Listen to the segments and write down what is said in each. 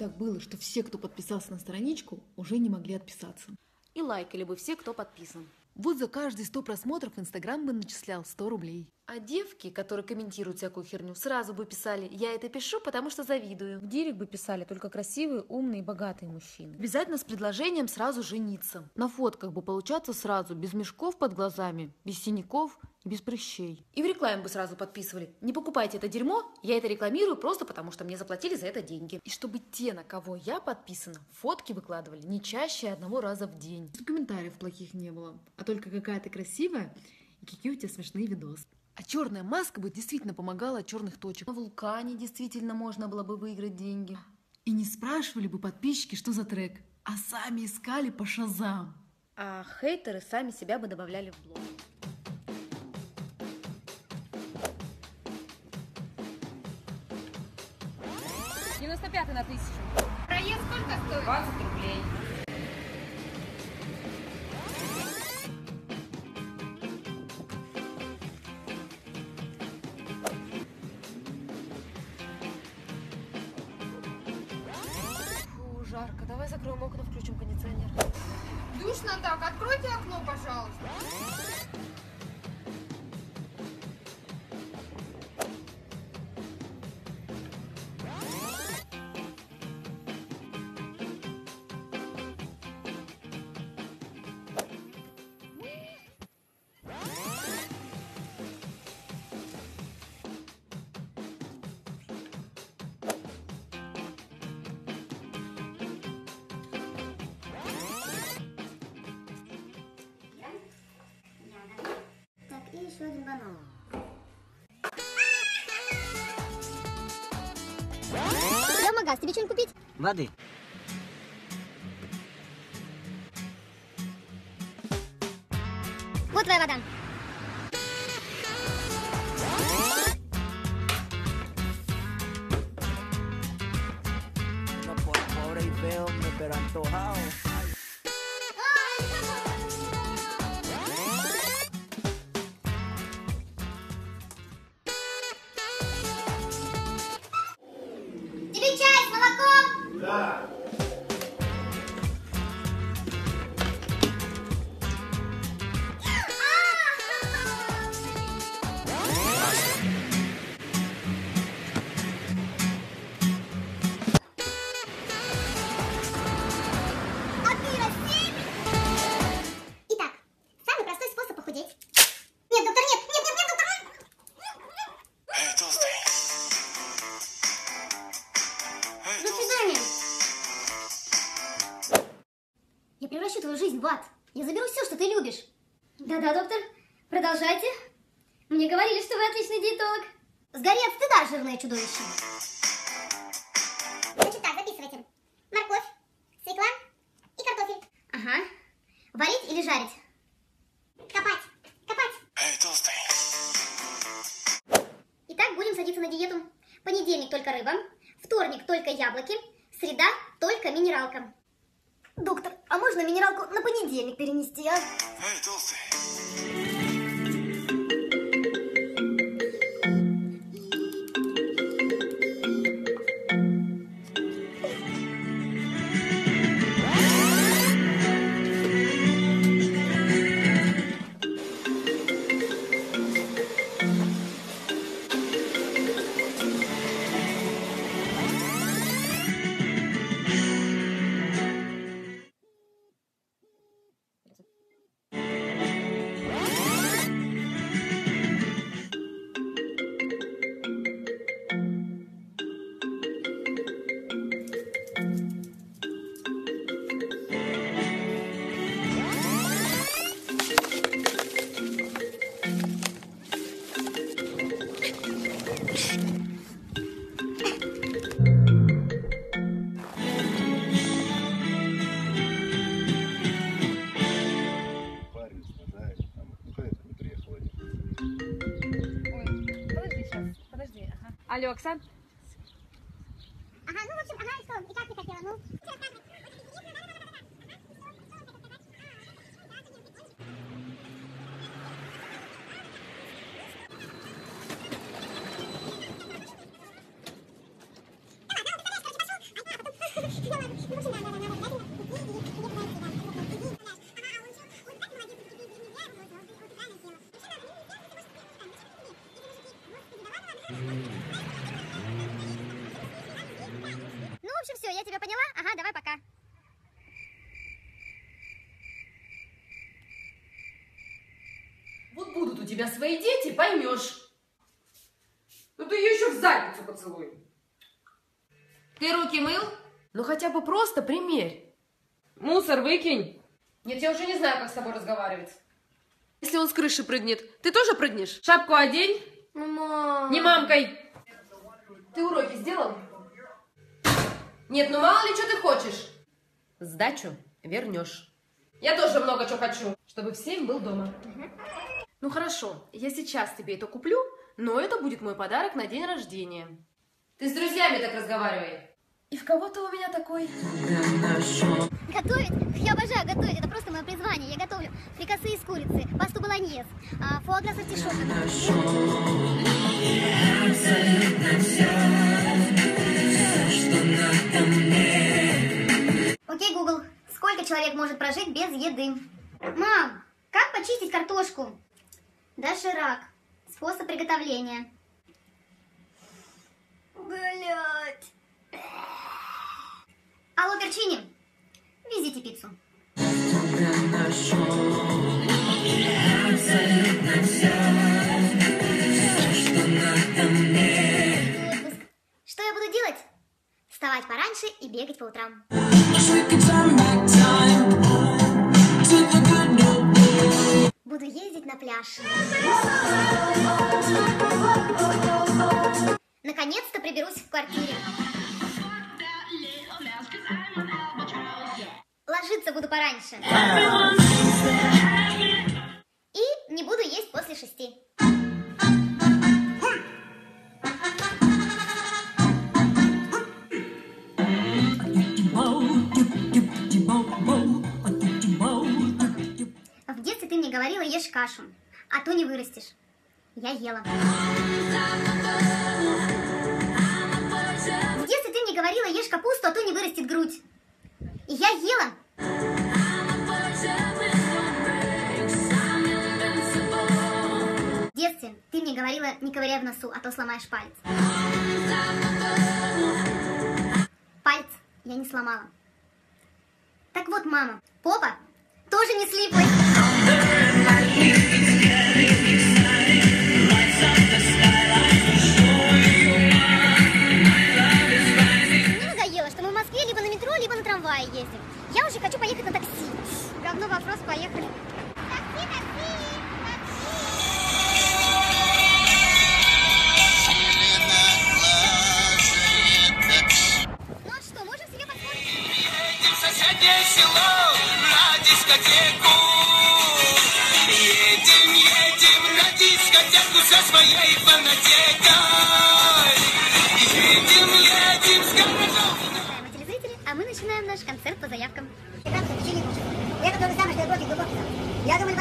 так было, что все, кто подписался на страничку, уже не могли отписаться. И лайкали бы все, кто подписан. Вот за каждые 100 просмотров Инстаграм бы начислял 100 рублей. А девки, которые комментируют всякую херню, сразу бы писали: я это пишу, потому что завидую. В директ бы писали только красивые, умные, богатые мужчины. Обязательно с предложением сразу жениться. На фотках бы получаться сразу, без мешков под глазами, без синяков и без прыщей. И в рекламе бы сразу подписывали: не покупайте это дерьмо, я это рекламирую просто потому, что мне заплатили за это деньги. И чтобы те, на кого я подписана, фотки выкладывали не чаще 1 раза в день. Чтобы комментариев плохих не было, а только какая ты красивая и какие у тебя смешные видосы. А черная маска бы действительно помогала от черных точек. На вулкане действительно можно было бы выиграть деньги. И не спрашивали бы подписчики, что за трек, а сами искали по Шазам. А хейтеры сами себя бы добавляли в блог. «95 на 1000. Проезд сколько стоит? 20 рублей. Фу, жарко. Давай закроем окна, включим кондиционер. Душно так. Откройте окно, пожалуйста. Так, и еще один банан. Я в магаз, тебе что-нибудь купить? Воды. Вот твоя вода. No por pobre y feo, pero antojado. Тебе чай с молоком? Да. А ты рассеян? Итак, самый простой способ похудеть. Нет, доктор, нет, нет, нет, нет, доктор. Эй, толстый. Эй, До толстый. свидания. Я превращу твою жизнь в ад. Я заберу все, что ты любишь. Да-да, доктор, продолжайте. Мне говорили, что вы отличный диетолог. Сгори от стыда, жирное чудовище. Значит так, записывайте. Морковь, свекла и картофель. Ага. Варить или жарить? Копать, копать. Эй, толстый. Итак, будем садиться на диету. Понедельник только рыба, вторник только яблоки, среда только минералка. Доктор, а можно минералку на понедельник перенести, а? Эй, толстый. Парень страдает, там, ну когда ты не приехала? Ой, подожди сейчас, подожди. Ага. Алло, Оксан? Ага, ну в общем, ага, что, и как ты хотела, ну? общем, все, я тебя поняла. Ага, давай, пока. Вот будут у тебя свои дети, поймешь. Ну ты ее еще в задницу поцелуй. Ты руки мыл? Ну хотя бы просто примерь. Мусор выкинь. Нет, я уже не знаю, как с тобой разговаривать. Если он с крыши прыгнет, ты тоже прыгнешь? Шапку одень. Мам. Не мамкой. Ты уроки сделал? Нет, ну мало ли что ты хочешь. Сдачу вернешь. Я тоже много чего хочу, чтобы в 7 был дома. Ну хорошо, я сейчас тебе это куплю, но это будет мой подарок на день рождения. Ты с друзьями так разговаривай. И в кого ты у меня такой? Готовить? Я обожаю готовить, это просто мое призвание. Я готовлю фрикасе из курицы, пасту болоньез, фуагра с артишоками. Окей, Google, сколько человек может прожить без еды? Мам, как почистить картошку? Доширак. Способ приготовления. Блять. Алло, Перчини, везите пиццу. Отпуск. Что я буду делать? Вставать пораньше и бегать по утрам. Буду ездить на пляж. Наконец-то приберусь в квартире. Ложиться буду пораньше. И не буду есть после 6. В детстве ты мне говорила, ешь кашу, а то не вырастешь. Я ела. В детстве ты мне говорила, ешь капусту, а то не вырастет грудь. И я ела. В детстве ты мне говорила, не ковыряй в носу, а то сломаешь палец. Палец я не сломала. Так вот, мама, попа тоже не слиплась. Мне надоело, что мы в Москве либо на метро, либо на трамвае ездим. Я уже хочу поехать на такси. Говно вопрос, поехали. Такси, такси, такси. Ну а что, можем себе позволить? Едем в соседнее село на дискотеку. Едем на дискотеку со своей фанатекой. Едем с городом. Уважаемые телезрители, а мы начинаем наш концерт по заявкам. Я который самый, что я против глубокий. Я думаю,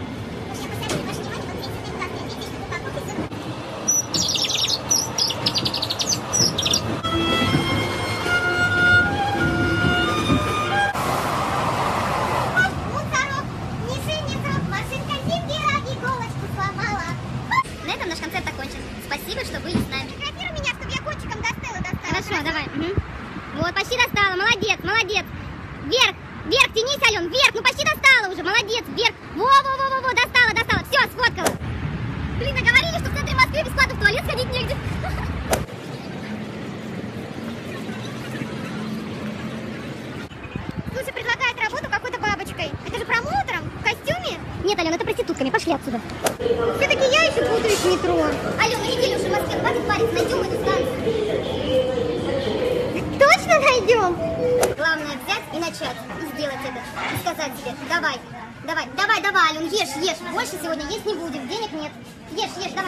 на этом наш концерт окончен. Спасибо, что были с нами. Фотографируй меня, чтобы я кончиком до Стеллы достала. Хорошо, давай. Вот, почти достала. Молодец, молодец. Вверх, вверх, тянись, Ален, вверх. Ну, почти достала уже. Молодец, вверх. Во-во-во-во, достала, достала. Все, сфоткала. Блин, а говорили, что в центре Москвы бесплатно в туалет сходить негде. Слушай, предлагает работу какой-то бабочкой. Это же промоутером? В костюме? Нет, Ален, это проститутками. Пошли отсюда. Все-таки я еще путаюсь в метро. Алена, неделю уже в Москве. Хватит париться, найдем эту станцию. Точно найдем? Главное взять и начать. И сделать это. И сказать себе, давай, давай, давай, давай, Ален, ешь, ешь. Больше сегодня есть не будем, денег нет. Ешь, ешь, давай.